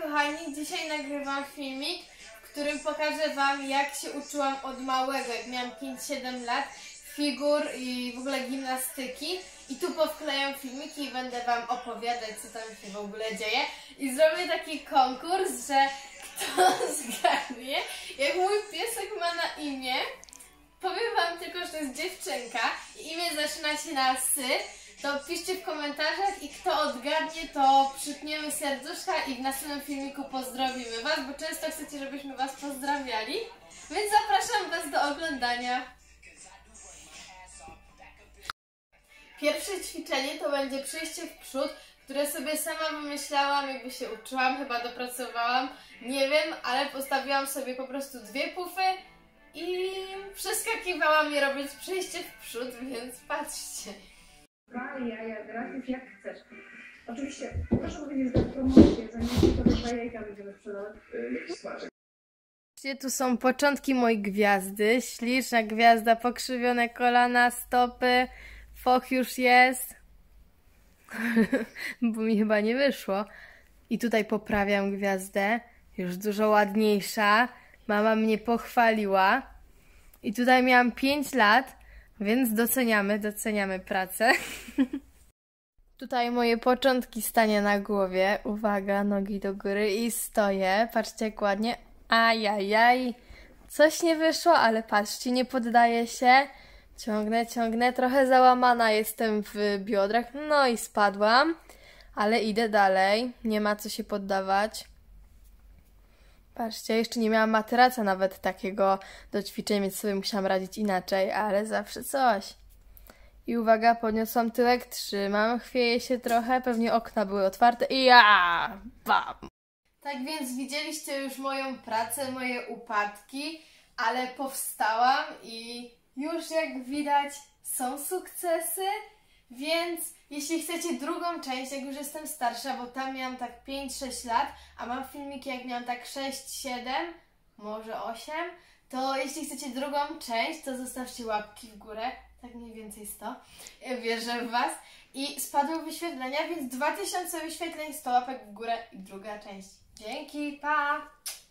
kochani, dzisiaj nagrywam filmik, w którym pokażę wam, jak się uczyłam od małego, jak miałam 5-7 lat, figur i w ogóle gimnastyki. I tu powklejam filmiki i będę wam opowiadać, co tam się w ogóle dzieje. I zrobię taki konkurs, że kto zgadnie, jak mój piesek ma na imię. Powiem wam tylko, że to jest dziewczynka i imię zaczyna się na sy. To piszcie w komentarzach i kto odgadnie, to przytniemy serduszka i w następnym filmiku pozdrowimy was, bo często chcecie, żebyśmy was pozdrawiali. Więc zapraszam was do oglądania. Pierwsze ćwiczenie to będzie przejście w przód, które sobie sama wymyślałam, jakby się uczyłam, chyba dopracowałam, nie wiem, ale postawiłam sobie po prostu 2 pufy i przeskakiwałam je robić przejście w przód, więc patrzcie. Jaja, gratis jak chcesz. Oczywiście, proszę powiedzieć, że promocję, że nie to 2 jajka będziemy sprzedawać. Tu są początki mojej gwiazdy. Śliczna gwiazda, pokrzywione kolana, stopy. Foch już jest. Bo mi chyba nie wyszło. I tutaj poprawiam gwiazdę. Już dużo ładniejsza. Mama mnie pochwaliła. I tutaj miałam 5 lat, więc doceniamy pracę. Tutaj moje początki stania na głowie. Uwaga, nogi do góry i stoję. Patrzcie jak ładnie. Ajajaj. Coś nie wyszło, ale patrzcie, nie poddaję się. Ciągnę. Trochę załamana jestem w biodrach. No i spadłam. Ale idę dalej. Nie ma co się poddawać. Patrzcie, jeszcze nie miałam materaca nawet takiego do ćwiczeń, więc sobie musiałam radzić inaczej, ale zawsze coś. I uwaga, podniosłam tyłek, trzymam, chwieję się trochę, pewnie okna były otwarte i ja! Bam! Tak więc widzieliście już moją pracę, moje upadki, ale powstałam i już jak widać są sukcesy, więc jeśli chcecie drugą część, jak już jestem starsza, bo tam miałam tak 5-6 lat, a mam filmiki jak miałam tak 6-7, może 8, to jeśli chcecie drugą część, to zostawcie łapki w górę, tak mniej więcej 100, ja wierzę w was. I spadły wyświetlenia, więc 2000 wyświetleń, 100 łapek w górę i druga część. Dzięki, pa!